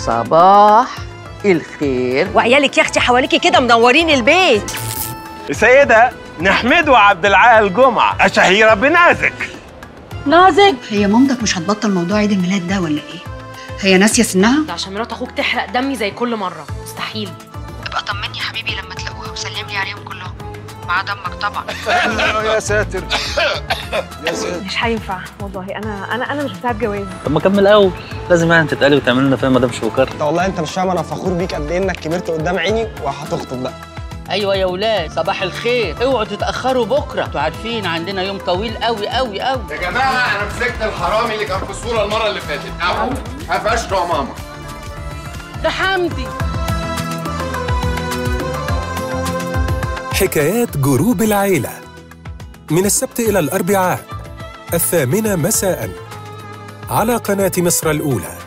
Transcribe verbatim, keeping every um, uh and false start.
صباح الخير. وعيالك يا اختي حواليكي كده منورين البيت. السيدة نحمد وعبد العال جمعة الشهيرة بنازك. نازك؟ هي مامتك مش هتبطل موضوع عيد الميلاد ده ولا ايه؟ هي ناسيه سنها؟ ده عشان مرات اخوك تحرق دمي زي كل مره، مستحيل. ابقى طمني يا حبيبي لما تلاقوها وسلم لي عليهم كلهم، مع دمك طبعا. يا ساتر يا ساتر. مش هينفع والله، انا انا انا مش بتاعت جواز. طب ما كمل الاول، لازم يعني تتقلي وتعمل لنا فيها مدام شوكر. ده والله انت مش فاهم انا فخور بيك قد ايه انك كبرت قدام عيني وهتخطب بقى. ايوه يا ولاد صباح الخير، اوعوا تتاخروا بكره، انتوا عارفين عندنا يوم طويل قوي قوي قوي. يا جماعه انا مسكت الحرامي اللي كان في الصوره المره اللي فاتت اهو، قفشته يا ماما. ده حمدي. حكايات جروب العيلة من السبت إلى الأربعاء الثامنة مساءً على قناة مصر الأولى.